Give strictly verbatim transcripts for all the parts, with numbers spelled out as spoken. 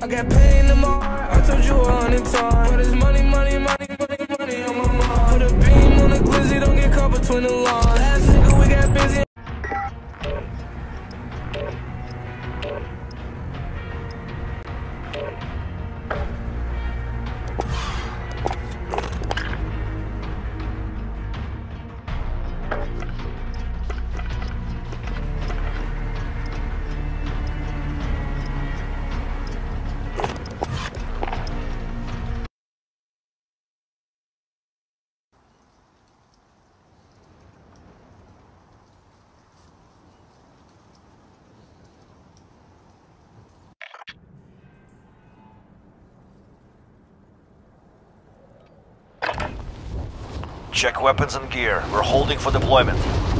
I got pain in my heart, I told you a hundred times. But it's money, money, money, money, money on my mind. Put a beam on the glizzy, don't get caught between the lines. Last nigga, we got busy. Check weapons and gear. We're holding for deployment.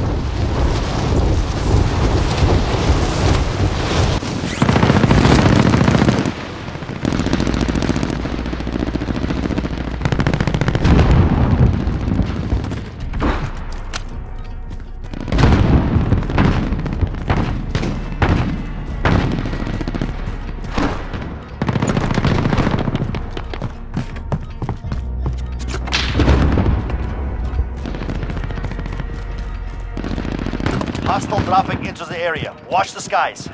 Hostile dropping into the area. Watch the skies.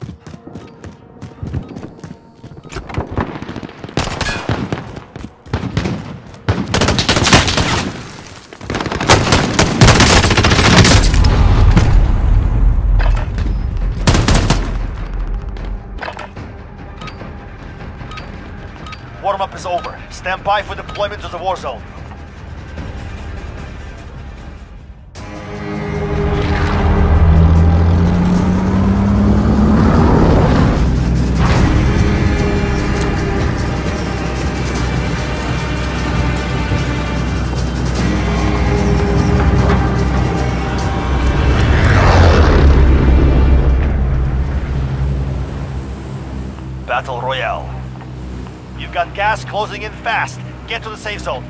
Warm-up is over. Stand by for deployment to the war zone. Battle Royale. You've got gas closing in fast. Get to the safe zone.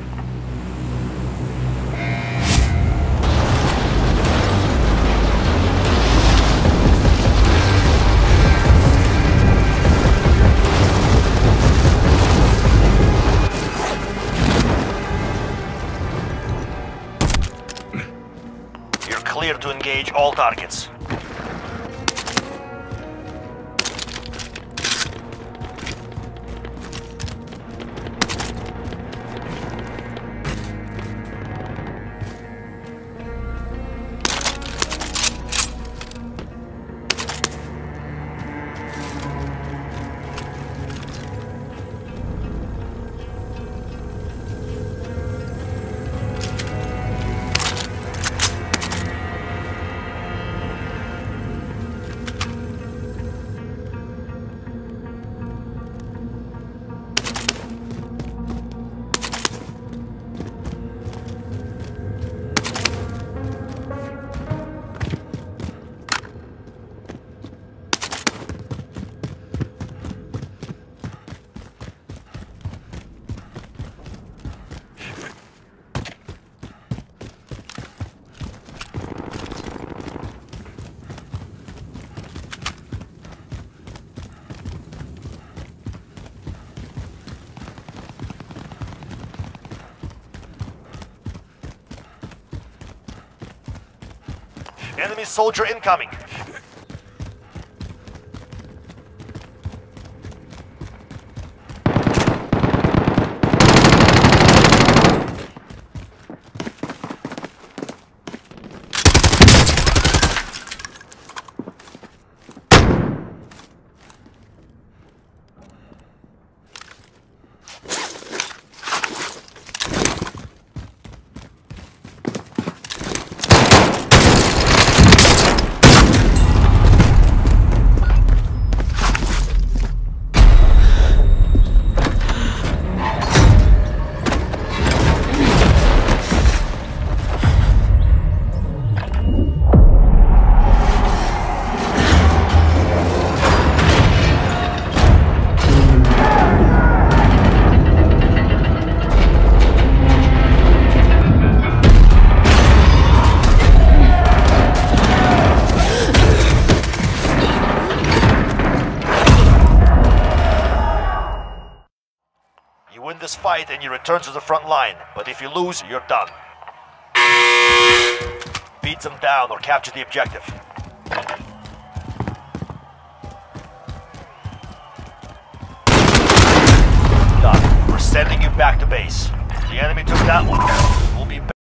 You're clear to engage all targets. Enemy soldier incoming. You win this fight and you return to the front line, but if you lose, you're done. Beat them down or capture the objective. Done. We're sending you back to base. The enemy took that one. We'll be back.